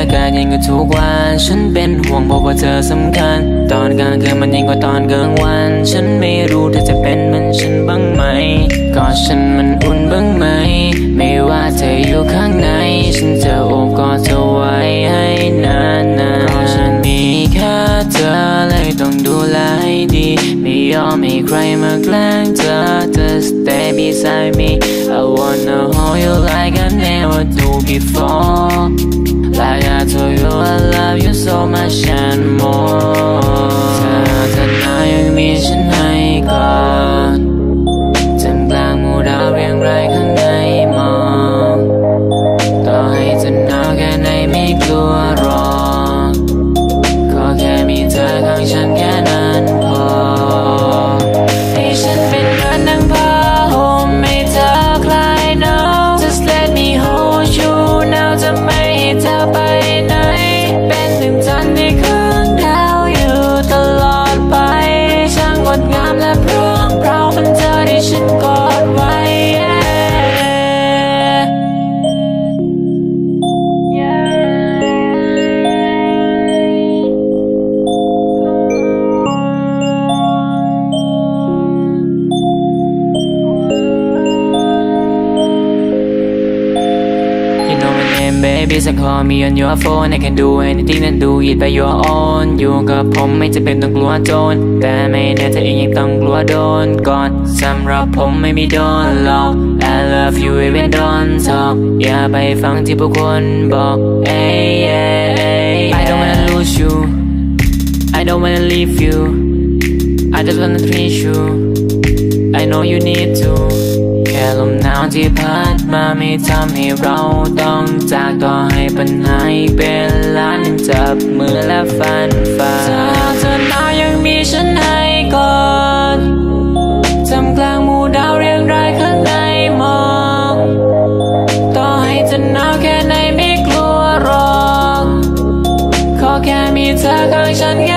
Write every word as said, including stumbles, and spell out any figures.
กันยิ่งกว่าทุกวันฉันเป็นห่วงเพราะว่าเธอสำคัญตอนกลางคืนมันยิ่งกว่าตอนกลางวันฉันไม่รู้เธอจะเป็นเหมือนฉันบ้างไหมกอดฉันมันอุ่นบ้างไหมไม่ว่าเธออยู่ข้างในฉันจะโอบกอดเธอไว้ให้นานๆเพราะฉันมีแค่เธอเลยต้องดูแลให้ดีไม่ยอมให้ใครมาแกล้งเธอเธอ stay beside me I wanna hold you like I never do before like I told you I love you so much and more เธอเธอหน้ายังมีฉันให้ก่อนท่ามกลางหมู่ดาวเรียงรายข้างในมองต่อให้จะหนาวแค่ไหนไม่กลัวหรอกขอแค่มีเธอข้างฉันแค่นั้นพอให้ฉันเป็นเหมือนดังผ้าห่มให้เธอคลายหนาว Just let me hold you now จะไม่ให้เธอไปไหนเป็นถึงจันทร์ที่คืนดาวอยู่ตลอดไปช่างงดงามและพร้อมเพราเป็นเธอที่ฉันกอดไว้ You know my name baby so call me on your phone I can do anything and do it by your own อยู่กับผมไม่จะเป็นต้องกลัวโจรแต่ไม่แน่เธอเองยังต้องกลัวโดนก่อนสำหรับผมไม่มีโดนหลอก I love you even don't talk อย่าไปฟังที่ผู้คนบอก hey, yeah, hey, I don't wanna lose you I don't wanna leave you I just wanna treat you I know you need toแค่ลมหนาวที่พัดมาไม่ทำให้เราต้องจากต่อให้ปัญหาอีกเป็นล้านยังจับมือและฟันฝ่าถ้าเธอหนาวยังมีฉันให้ก่อนท่ามกลางหมู่ดาวเรียงรายข้างในมองต่อให้จะหนาวแค่ไหนไม่กลัวหรอกขอแค่มีเธอข้างฉัน